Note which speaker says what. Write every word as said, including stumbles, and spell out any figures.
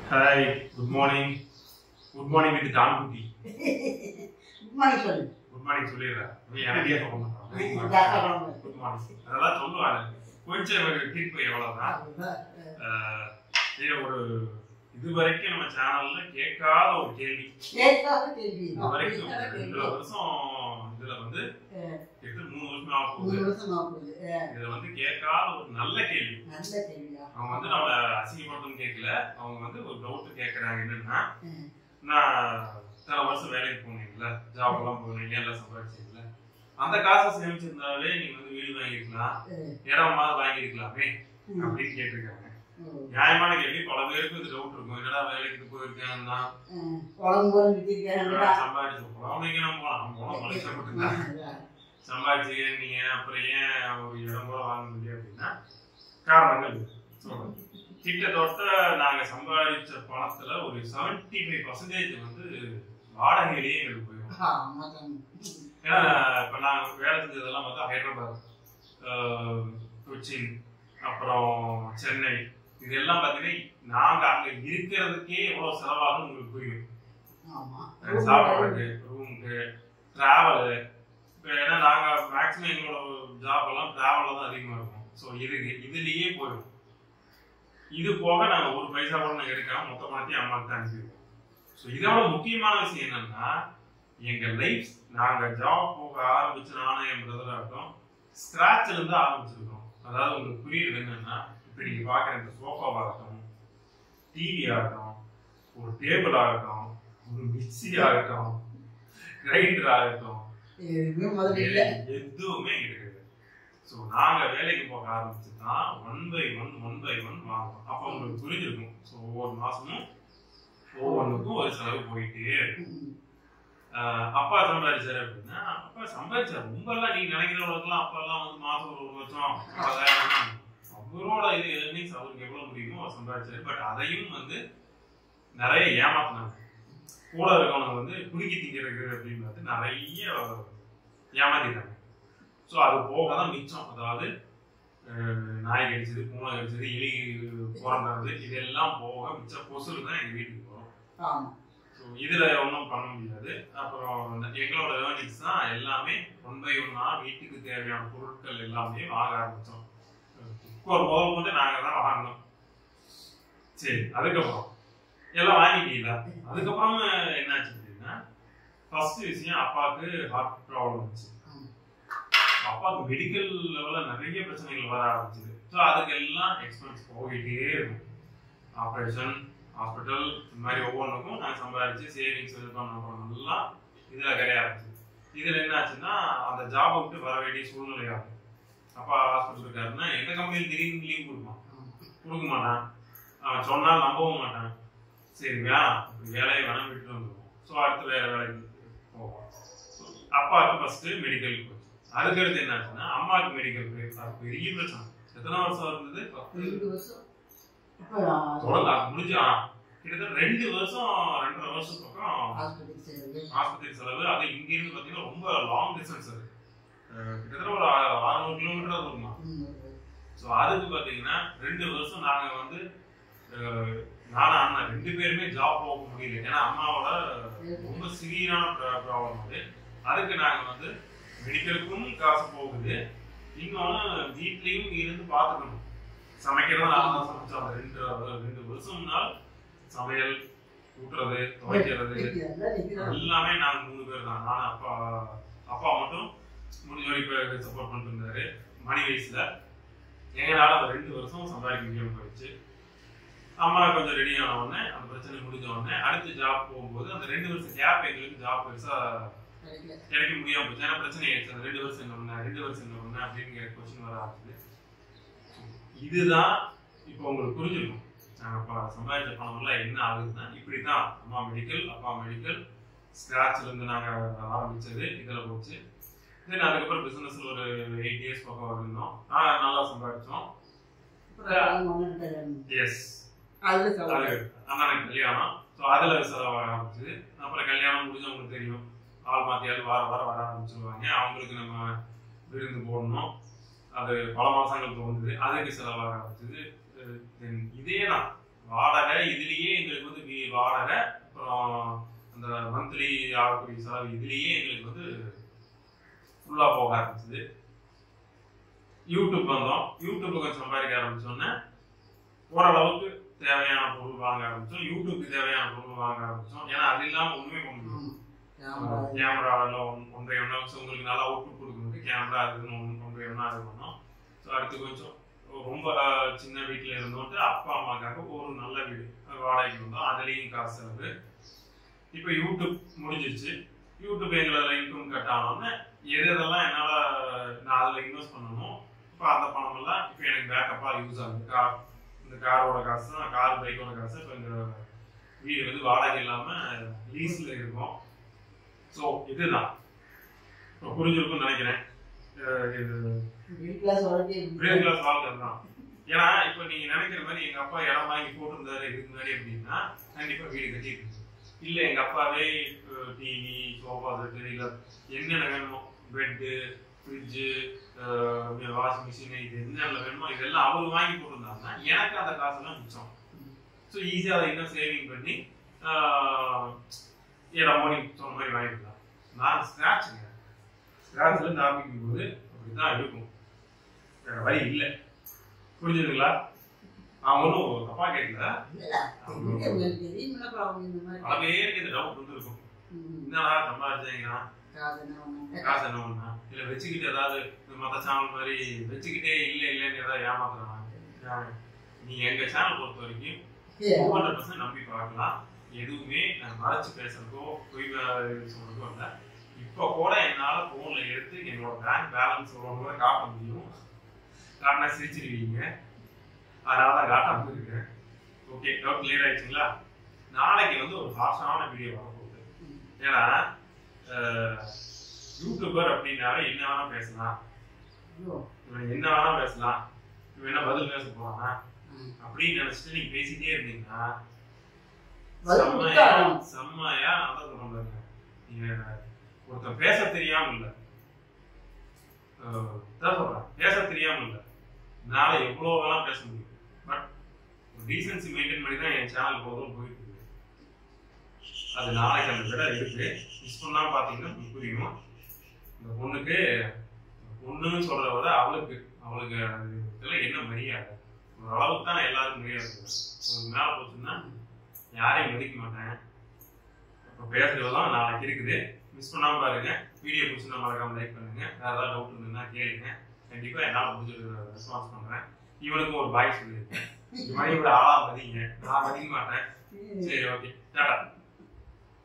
Speaker 1: Hi, good morning. Good morning with Tankuti.
Speaker 2: Good morning, sorry.
Speaker 1: Good morning, சொல்லிடுறா. நீ எனக்கே சொல்ல மாட்டான். Good morning. அதெல்லாம் சொல்லுவாங்க. கொஞ்சம் கிளிக் போய் எவ்வளவுதான். இது ஒரு இது வரைக்கும் நம்ம சேனல்ல கேட்காத ஒரு கேள்வி.
Speaker 2: கேட்காத கேள்வி.
Speaker 1: இது வரைக்கும் ரெண்டு வருஷம் இதுல வந்து எட்டு மூணு வருஷம் ஆகும்.
Speaker 2: மூணு வருஷம் ஆகுது.
Speaker 1: இதுல வந்து கேட்காத ஒரு நல்ல கேள்வி.
Speaker 2: நல்ல கேள்வியா.
Speaker 1: அவங்க வந்து நம்ம அசிங்கப்படுத்தணும்னு கேட்கல. அவங்க வந்து ஒரு டவுட் கேட்கறாங்க என்னன்னா நான் இத்தனை வருஷம் வேலைக்கு போனீங்கல்ல, ஜாப் எல்லாம் போனீங்க, எல்லாம் சம்பாதிச்சீங்கல்ல, அந்த காசை சேமிச்சிருந்தாலே நீங்க வந்து வீடு வாங்கிருக்கலாம், இடமாவது வாங்கிருக்கலாமே அப்படின்னு கேட்டிருக்காங்க. நியாயமான கேள்வி. பல பேருக்கு இது டவுட் இருக்கும். என்னடா வேலைக்கு போயிருக்கேன்னா சம்பாதிச்சு குழந்தைங்க நம்ம போலாம் போனோம் கஷ்டப்பட்டுதான் சம்பாதிச்சு நீங்க அப்புறம் ஏன் ஒரு இடம் கூட வாங்க முடியும் அப்படின்னா காரணங்கள் சொல்றேன். கிட்டத்தட்ட நாங்க சம்பாதிச்ச பணத்துல ஒரு செவன்டி ஃபைவ் பர்சன்டேஜ் வந்து வாடகையிலேயே எங்களுக்கு போயிடும். ஏன்னா இப்ப நாங்க வேலை செஞ்சதெல்லாம் பார்த்தா ஹைதராபாத், கொச்சின், அப்புறம் சென்னை, இதெல்லாம் பாத்தீங்கன்னா நாங்க அங்க இருக்கிறதுக்கே எவ்வளவு செலவாகும் உங்களுக்கு புரியும். சாப்பாடுக்கு, ரூமுக்கு, டிராவலு. ஏன்னா நாங்க மேக்சிமம் எங்களோட ஜாப் எல்லாம் டிராவல்ல தான் அதிகமா இருக்கும். ஸோ இதுக்கு இதுலயே போயிடும். இது போக நாங்க ஒரு பைசா கூட நாங்க எடுக்காம மொத்த பணத்தையும் அம்மாவுக்கு தான் அனுப்பிடுவோம். ஸோ இதோட முக்கியமான விஷயம் என்னன்னா எங்க லைஃப் நாங்க ஜாப் போக ஆரம்பிச்சு நானும் என் பிரதரா இருக்கோம் ஸ்கிராச்ல இருந்து ஆரம்பிச்சிருக்கோம். அதாவது உங்களுக்கு புரியுது என்னன்னா இப்ப நீங்க பாக்குற இந்த சோஃபாவாகட்டும், டிவி ஆகட்டும், ஒரு டேபிள் ஆகட்டும், ஒரு மிக்சி ஆகட்டும், கிரைண்டர் ஆகட்டும், எதுவுமே கிடையாது. ஸோ நாங்க வேலைக்கு போக ஆரம்பிச்சுதான் one by one one by one வாங்குவோம். அப்ப உங்களுக்கு புரிஞ்சிருக்கும். ஸோ ஒவ்வொரு மாசமும் ஒவ்வொன்றுக்கும் ஒரு செலவு போயிட்டே இருக்கும். அப்பா சம்பாதிச்சாரு அப்படின்னா அப்பா சம்பாதிச்சாரு. ரொம்பலாம் நீங்க நினைக்கிறவங்களுக்குலாம் அப்பா எல்லாம் வந்து மாசம் ஒரு லட்சம் அவரோட இது ஏர்னிங்ஸ் அவருக்கு எவ்வளவு முடியுமோ அவர் சம்பாதிச்சாரு. பட் அதையும் வந்து நிறைய ஏமாத்தினாங்க. கூட இருக்கவங்க வந்து குடுக்கி திங்கிறது அப்படின்னு பார்த்து நிறைய ஏமாத்திட்டாங்க. ஸோ அது போக தான் மிச்சம். அதாவது நாய் கடிச்சது, பூனை கடிச்சது, எலி பிறந்தது, இதெல்லாம் போக மிச்சம் கொசுறு தான் எங்க வீட்டுக்கு போகிறோம். ஸோ இதுல ஒன்றும் பண்ண முடியாது. அப்புறம் எங்களோட ஏர்னிங்ஸ் தான் எல்லாமே ஒன் பை ஒன்னா வீட்டுக்கு தேவையான பொருட்கள் எல்லாமே வாங்க ஆரம்பிச்சோம். ஒரு முதல் கொண்டு நாங்க தான் வாங்கணும். சரி, அதுக்கப்புறம் எல்லாம் வாங்கிட்டீங்களா? அதுக்கப்புறம் என்னாச்சு அப்படின்னா ஃபர்ஸ்ட் விஷயம் அப்பாவுக்கு ஹார்ட் ப்ராப்ளம் வந்துச்சு. அப்பாவுக்கு மெடிக்கல் லெவல்ல நிறைய பிரச்சனைகள் வர ஆரம்பிச்சது. ஸோ அதுக்கெல்லாம் எக்ஸ்பென்ஸ் போயிட்டே இருக்கும். ஆப்ரேஷன், ஹாஸ்பிட்டல், இந்த மாதிரி ஒவ்வொன்றுக்கும் நாங்கள் சம்பாதிச்சு சேவிங்ஸ் இது பண்ண பண்ணலாம் இதில் கிடையாது ஆரம்பிச்சு. இதில் என்ன ஆச்சுன்னா அந்த ஜாபை விட்டு வர வேண்டிய சூழ்நிலை ஆகும். அப்பா ஹாஸ்பிட்டல் இருக்காருன்னா எந்த கம்பெனியில் திடீர்னு லீவ் கொடுப்பான், கொடுக்க மாட்டான். அவன் சொன்னால் நம்பவும் மாட்டான். சரி வேணாம், வேலையை வேணாம் விட்டு வந்துடுவோம். ஸோ அடுத்து வேற வேலைக்கு போவோம். அப்பாவுக்கு ஃபர்ஸ்ட் மெடிக்கல் போச்சு. அதுக்கடுத்து என்ன ஆச்சுன்னா அம்மாவுக்கு மெடிக்கல் போய் பெரிய பிரச்சனை. எத்தனை வருஷம் இருந்தது? முடிஞ்சா கிட்டத்தட்ட ரெண்டு வருஷம் ரெண்டரை வருஷம் பக்கம் ஆஸ்பத்திரி செலவு. அது இங்க இருந்து பாத்தீங்கன்னா ரொம்ப லாங் டிஸ்டன்ஸ். அது கிட்டத்தட்ட ஒரு அறுநூறு கிலோமீட்டர் வருமா. ஸோ அதுக்கு பாத்தீங்கன்னா ரெண்டு வருஷம் நாங்க வந்து நானும் அண்ணா ரெண்டு பேருமே ஜாப் போக முடியல. ஏன்னா அம்மாவோட ரொம்ப சிவியரான ப்ராப்ளம் அது. அதுக்கு நாங்க வந்து மெடிக்கலுக்கும் காசு போகுது, இன்னொன்னு வீட்லயும் இருந்து பாத்துக்கணும். சமைக்கிறதா நான் தான் சமைச்சோம். அந்த ரெண்டு ரெண்டு வருஷம் நாள் சமையல், ஊட்டுறது, துவைக்கிறது எல்லாமே நாங்க மூணு பேர் தான். நானும் அப்பா அப்பா மட்டும் முடிஞ்ச வரைக்கும் சப்போர்ட் பண்ணிட்டு இருந்தாரு மணி வயசுல. எங்களால அந்த ரெண்டு வருஷம் சம்பாதிக்க முடியாம போயிடுச்சு. அம்மா கொஞ்சம் ரெடி ஆன உடனே அந்த பிரச்சனை முடிஞ்ச உடனே அடுத்து ஜாப் போகும்போது அந்த ரெண்டு வருஷம் கேப் எங்களுக்கு ஜாப் பெருசா கிடைக்க முடியாம போச்சு. ஏன்னா பிரச்சனை ஆயிடுச்சு. அந்த ரெண்டு வருஷம் என்ன பண்ண ரெண்டு வருஷம் என்ன பண்ண அப்படின்னு கொஸ்டின் வர ஆரம்பிச்சு. இதுதான் இப்போ உங்களுக்கு புரிஞ்சிருக்கும். நாங்க சம்பாதிச்ச பணம் எல்லாம் என்ன ஆகுதுன்னா இப்படித்தான். அம்மா மெடிக்கல், அப்பா மெடிக்கல், ஸ்கிராச்ல இருந்து நாங்க ஆரம்பிச்சது இதுல போச்சு. தென் அதுக்கப்புறம் பிசினஸ்ல ஒரு எயிட் இயர்ஸ் பக்கம் இருந்தோம். ஆஹ் நல்லா சம்பாதிச்சோம். எஸ், அண்ணனுக்கு கல்யாணம். ஸோ அதுல செலவாக ஆரம்பிச்சது. அப்புறம் கல்யாணம் முடிஞ்சவங்களுக்கு தெரியும், ஆள் மாத்தியால் வார வாரம் வர ஆரம்பிச்சிருவாங்க. அவங்களுக்கு நம்ம விருந்து போடணும். அது பல மாசங்கள் தோணுது. அதுக்கு செலவாக ஆரம்பிச்சது. இதே தான் வாடகை. இதுலயே எங்களுக்கு வாடகை அப்புறம் அந்த மந்த்லி ஆகக்கூடிய செலவு இதுலேயே எங்களுக்கு வந்து ஃபுல்லாக போக ஆரம்பிச்சது. யூடியூப் வந்தோம். யூடியூப்ல கொஞ்சம் சம்பாதிக்க ஆரம்பிச்சோன்னே ஓரளவுக்கு தேவையான பொருள் வாங்க ஆரம்பிச்சோம். யூடியூப்க்கு தேவையான பொருள் வாங்க ஆரம்பிச்சோம். ஏன்னா அது இல்லாமல் ஒன்றுமே பண்ண முடியும். கேமராவில் ஒன்றை ஒன்றா உங்களுக்கு நல்லா அவுட்புட் கொடுக்கணும். கேமரா இருக்குன்னு ஒன்று ஒன்றை ஒன்றா இது பண்ணோம். ஸோ அடுத்து கொஞ்சம் ரொம்ப சின்ன வீட்டில் இருந்தோட்டு அப்பா அம்மாக்காக ஒரு நல்ல வீடு வாடகைக்கு வந்தோம். அதுலேயும் காசு செலவு. இப்போ யூடியூப் முடிஞ்சிருச்சு. யூடியூப் எங்களோட இன்கம் கட் ஆனோடனே எது எதெல்லாம் என்னால் நான் அதில் இன்வெஸ்ட் பண்ணணும். இப்போ அந்த பணமெல்லாம் இப்போ எனக்கு பேக்கப்பாக யூஸ் ஆகுது. கார் இந்த காரோட காசு தான், கார் பைக்கோட காசு. இப்போ இந்த வீடு வந்து வாடகை இல்லாமல் லீஸில் இருக்கும். ஸோ இதுதான் இப்போ புரிஞ்சிருக்கும்னு நினைக்கிறேன். இது மிடில் கிளாஸ் வாழ்க்கை தான். ஏன்னா இப்போ நீங்கள் நினைக்கிற மாதிரி எங்கள் அப்பா இடம் வாங்கி போட்டிருந்தாரு இதுக்கு முன்னாடி அப்படின்னா கண்டிப்பாக வீடு கட்டிட்டு இருக்கு. இல்லை எங்கள் அப்பாவே டிவி சோஃபா செட்டு இல்லை என்னென்ன வேணுமோ பெட்டு ஃப்ரிட்ஜு வாஷிங் மிஷின் இது என்னென்ன வேணுமோ இதெல்லாம் அவங்க வாங்கி போட்டிருந்தாங்கன்னா எனக்கு அந்த காசுலாம் மிச்சம். ஸோ ஈஸியாக அதை இன்னும் சேவிங் பண்ணி இடம் மோடி சொன்ன மாதிரி வாங்கிக்கலாம். நான் ஸ்க்ராட்சுங்க ஸ்க்ராட்ச்லேருந்து ஆரம்பிக்கும் போது அப்படிதான் இருக்கும். வேற வழி இல்லை. புரிஞ்சுதுங்களா? நான் ஒன்றும் தப்பா கேட்கல. பல பேருக்கு இந்த டவுட் வந்து இருக்கும். என்னடா சம்பாதிச்சீங்கன்னா காசு என்ன பண்ணா இல்லை வச்சுக்கிட்டு ஏதாவது மற்ற சேனல் மாதிரி வச்சுக்கிட்டே இல்லை இல்லைன்னு ஏதாவது ஏமாத்துறாங்க. நீ எங்க சேனல் பொறுத்த வரைக்கும் டூ ஹண்ட்ரட் பர்சன்ட் நம்பி பார்க்கலாம். எதுவுமே நான் மறைச்சு பேசுறதோ பொய் சொல்றதோ இல்லை. இப்போ கூட என்னால் ஃபோனில் எடுத்து என்னோட பேங்க் பேலன்ஸ் கூட காட்ட முடியும். காட்டினா சிரிச்சிருவீங்க. அதனால தான் காட்டாம இருக்கேன். ஓகே, டவுட் கிளியர் ஆயிடுச்சுங்களா? நாளைக்கு வந்து ஒரு ஃபாஸ்டான வீடியோ வரப்போகுது. ஏன்னா யூடியூபர் அப்படின்னாவே என்ன வேணா பேசலாம், இவன் என்ன வேணா பேசலாம், இவன் என்ன பதில் பேச போறானா அப்படின்னு நினைச்சிட்டு நீங்க பேசிட்டே இருந்தீங்கன்னா செம்மையா செம்மையா நல்லா சொல்றாங்க. நீங்க ஒருத்தர் பேச தெரியாம இல்ல சொல்றேன் பேச தெரியாம இல்ல என்னால எவ்வளவு வேணா பேச முடியும். பட் டீசன்சி மெயின்டைன் பண்ணி தான் என் சேனல் போதும் போயிட்டு இருக்கு. அது நாளைக்கு அந்த விட இருக்கு. மிஸ் பண்ணாம பாத்தீங்கன்னா புரியும். இந்த பொண்ணுக்கு பொண்ணுன்னு சொல்றத விட அவளுக்கு அவளுக்கு இதெல்லாம் என்ன மரியாதை, ஒரு அளவுக்கு தான் எல்லாருக்கும் மரியாதை. உங்களுக்கு மேல போச்சுன்னா யாரையும் மதிக்க மாட்டேன். இப்போ பேசுறதெல்லாம் நாளைக்கு இருக்குது. மிஸ் பண்ணாம பாருங்க. வீடியோ பிடிச்சிருந்தா மறக்காம லைக் பண்ணுங்க. வேற ஏதாவது டவுட் இருந்ததுன்னா கேளுங்க. கண்டிப்பா என்னால் முடிஞ்சது ரெஸ்பான்ஸ் பண்றேன். இவனுக்கும் ஒரு பாய் சொல்லியிருக்கேன். இவனையும் ஒரு ஆளா மதிங்க. நான் மதிக்க மாட்டேன். சரி, ஓகே, டாடா.